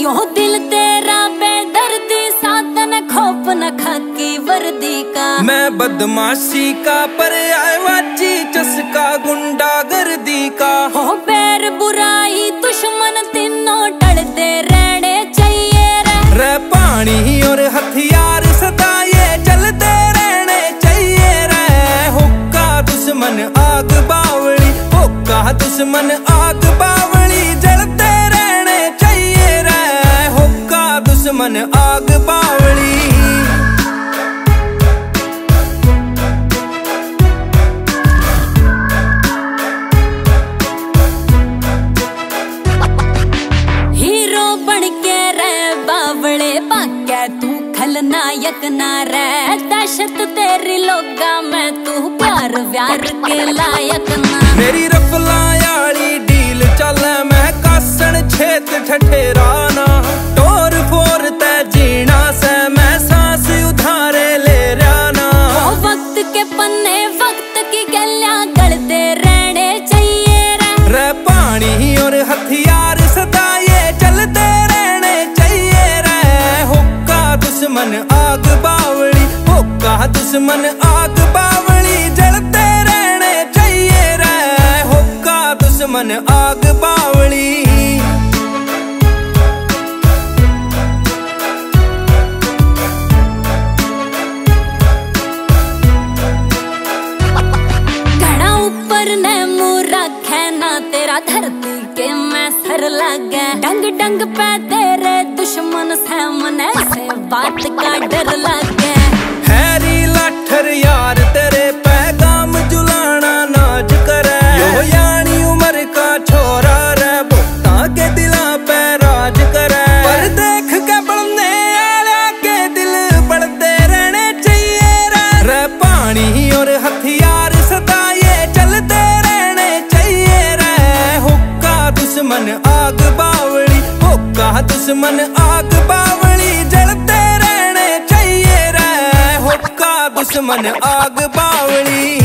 यो दिल तेरा बेदर्दी साधन खोप न खाकी वर्दी का। मैं बदमाशी का पर आवाजी चस्का गुंडा गर्दी का। हो बैर बुराई दुश्मन तीनों टलते रहने चाहिए रे पानी और हथियार सदा ये चलते रहने चाहिए रे। हुक्का दुश्मन आग बावली, हुक्का दुश्मन आग बावली जलते रहने चाहिए रे। हुक्का दुश्मन आग बावली। तू खलनायक ना रे दहशत तेरी लोगा में तू प्यार व्यार के लायक ना। मेरी रफलायाली डील चल मैं कासन छेत ठठेरा ना। टोर फोर ते जीना से मैं सांस उधारे ले रहा। वक्त के पन्ने वक्त की गलियां गलते रहने चाहिए रे पानी और हथियार सदा ये चलते रहने चाहिए रे। हुक्का दुश्मन आग बावली, हुक्का दुश्मन आग बावली जलते रहने चाहिए रे। हुक्का दुश्मन आग बावली। तेरा धरती के मैं सर लगे डंग डंग पे तेरे दुश्मन से मने से बात का डर लगे। हैरी लाठर यार तेरे पैगाम जुलाना नाज करे। यो यानी उम्र का छोरा रे बोता के दिला पे राज करे। पर देख के बढ़ने आला के दिल बढ़ते रहने चाहिए रे पानी और हथियार सदा ये चलते रहने चाहिए रे। हुक्का दुश्मन आग बावली, हुक्का दुश्मन आग बावली जलते रहने चाहिए रे। हुक्का दुश्मन आग बावली।